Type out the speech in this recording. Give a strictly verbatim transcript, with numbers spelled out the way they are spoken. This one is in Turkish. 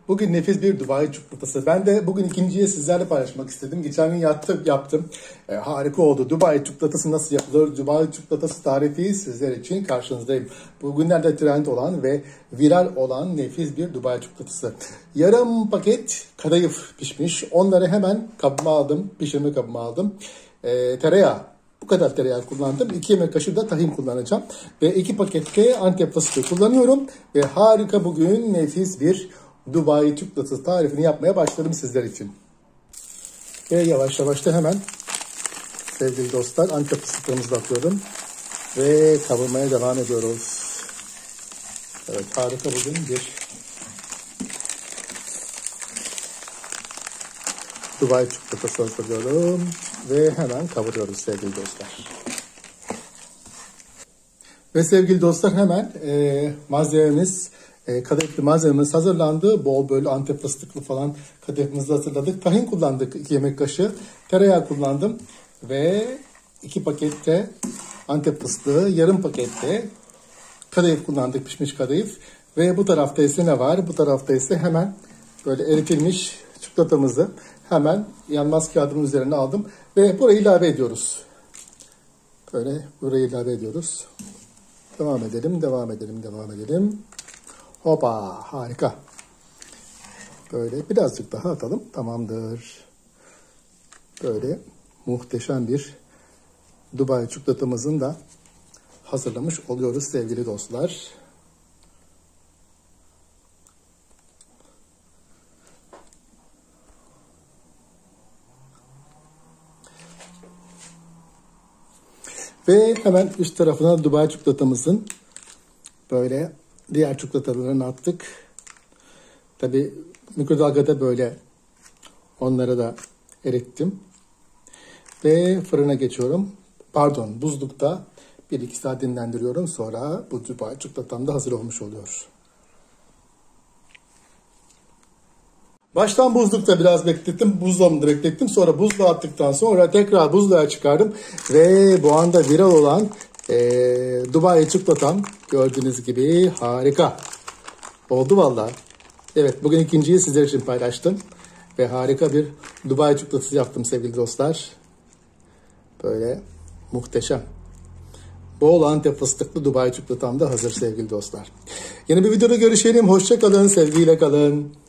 Bugün nefis bir Dubai çikolatası. Ben de bugün ikinciye sizlerle paylaşmak istedim. Geçen gün yattım, yaptım. E, harika oldu. Dubai çikolatası nasıl yapılır? Dubai çikolatası tarifi sizler için karşınızdayım. Bugünlerde trend olan ve viral olan nefis bir Dubai çikolatası. Yarım paket kadayıf pişmiş. Onları hemen kabıma aldım. Pişirme kabıma aldım. E, tereyağı. Bu kadar tereyağı kullandım. iki yemek kaşığı da tahin kullanacağım. Ve iki pakette Antep fıstığı kullanıyorum. Ve harika bugün nefis bir Dubai çikolatası tarifini yapmaya başladım sizler için. Ve yavaş yavaş da hemen sevgili dostlar Antep fıstıklarımızı atıyorum. Ve kavurmaya devam ediyoruz. Evet, harika bugün bir Dubai çikolatası hazırlıyorum. Ve hemen kavuruyoruz sevgili dostlar. Ve sevgili dostlar hemen e, malzememiz, e, kadayıflı malzememiz hazırlandı. Bol böyle Antep fıstıklı falan kadayıfımızı hazırladık. Tahin kullandık iki yemek kaşığı. Tereyağı kullandım. Ve iki pakette Antep fıstığı, yarım pakette kadayıf kullandık, pişmiş kadayıf. Ve bu tarafta ise ne var? Bu tarafta ise hemen böyle eritilmiş çikolatamızı hemen yanmaz kağıdımın üzerine aldım. Ve burayı ilave ediyoruz. Böyle burayı ilave ediyoruz. Devam edelim, devam edelim, devam edelim. Hopa, harika. Böyle birazcık daha atalım. Tamamdır. Böyle muhteşem bir Dubai çikolatamızın da hazırlamış oluyoruz sevgili dostlar. Ve hemen üst tarafına Dubai çikolatamızın böyle diğer çikolatalarını attık. Tabi mikrodalgada böyle onları da erittim. Ve fırına geçiyorum. Pardon, buzlukta bir iki saat dinlendiriyorum. Sonra bu Dubai çikolatam da hazır olmuş oluyor. Baştan buzlukta biraz beklettim. Buzdolabında beklettim. Sonra buzluğa attıktan sonra tekrar buzluğa çıkardım. Ve bu anda viral olan e, Dubai çikolatam gördüğünüz gibi harika. Oldu vallahi. Evet, bugün ikinciyi sizler için paylaştım. Ve harika bir Dubai çikolatası yaptım sevgili dostlar. Böyle muhteşem. Bol Antep fıstıklı Dubai çikolatam da hazır sevgili dostlar. Yeni bir videoda görüşelim. Hoşça kalın, sevgiyle kalın.